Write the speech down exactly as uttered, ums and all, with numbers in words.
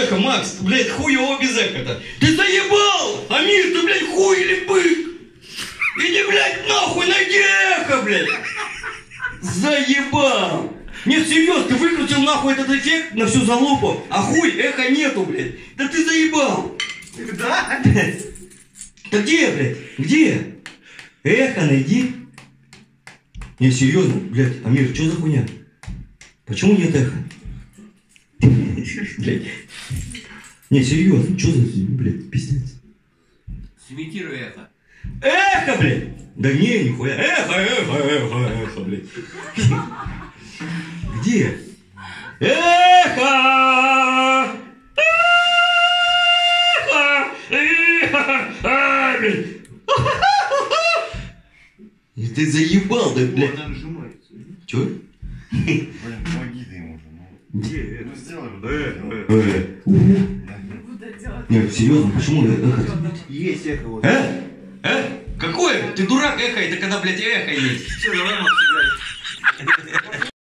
эхо, Макс, блядь, хуево без эхо-то. Ты заебал! Амир, ты, блядь, хуй или бык? Иди, блядь, нахуй, найди эхо, блядь! Заебал! Нет, серьезно, ты выкрутил нахуй этот эффект на всю залупу, а хуй, эхо нету, блядь. Да ты заебал! Да? Да где, блядь? Где? Эхо найди. Не, серьезно, блядь, Амир, что за хуйня? Почему нет эхо? Блядь. Не, серьезно, что за, блядь, пиздец? Сымитируй эхо. Эхо, блядь! Да не, нихуя. Эхо, эхо, эхо, эхо, блядь. Где? Эхо! Эхо! Эхо! Блядь. И ты заебал, да, блядь. Она нажимается. Чё? Блин, помоги ты ему же. Ну, Где? ну сделай. Э, нет, серьезно, почему эхо? Есть эхо вот. Э? Э? Какое? Ты дурак, эхо, это когда, блядь, эхо есть. Все, давай, Макс, играй.